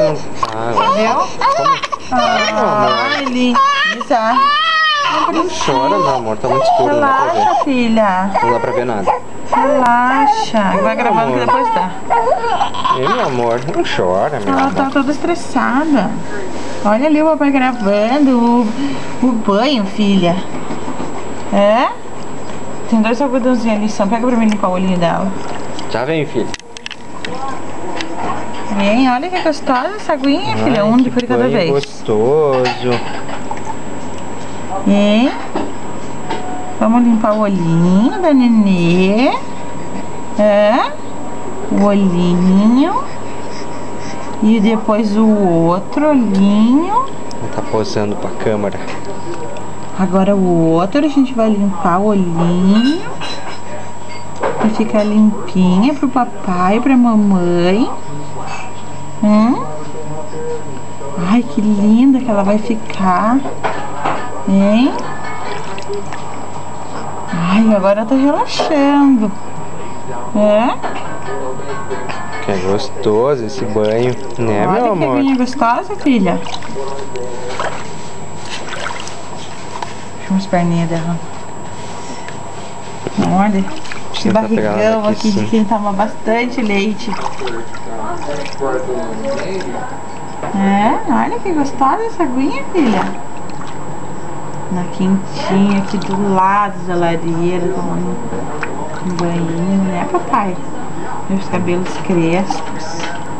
Entendeu? Ele... Isa. Não chora, meu amor. Tá muito escuro. Relaxa, filha. Não dá pra ver nada. Relaxa. Vai gravando que depois dá. Meu amor, não chora, meu Ela amor. tá toda estressada. Olha ali o papai gravando o banho, filha. É? Tem 2 algodãozinhos ali, só pega pra mim limpar o olhinho dela. Já vem, filho. Vem, olha que gostosa essa aguinha, filha. Um de por cada vez. Gostoso. Vem. Vamos limpar o olhinho da nenê. É? O olhinho. E depois o outro olhinho. Ela tá posando pra câmera. Agora o outro a gente vai limpar o olhinho. Pra ficar limpinha pro papai e pra mamãe. Ai, que linda que ela vai ficar. Hein? Ai, agora eu tô relaxando. É? Que é gostoso esse banho, né, meu Olha que amor? aguinha gostosa, filha. Deixa as perninhas dela. Olha, que Tentar pegar barrigão ela aqui de sim. quem toma bastante leite. É, olha que gostosa essa aguinha, filha. Na quentinha aqui do lado da lareira, tomando um banhinho, né, papai? Meus cabelos crespos.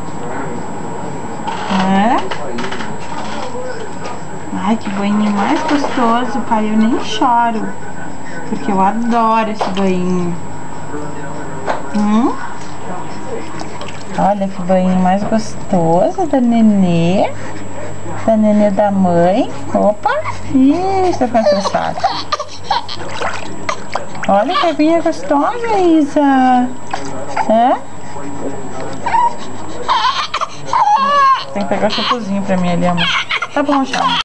É? Ai, que banho mais gostoso, pai. Eu nem choro, porque eu adoro esse banho. Olha que banho mais gostoso da nenê. Da nenê da mãe. Opa! Ih, estou ficando estressada. Olha que aguinha gostosa, Isa. É? Tem que pegar o shampoozinho pra mim ali, amor. Tá bom, já.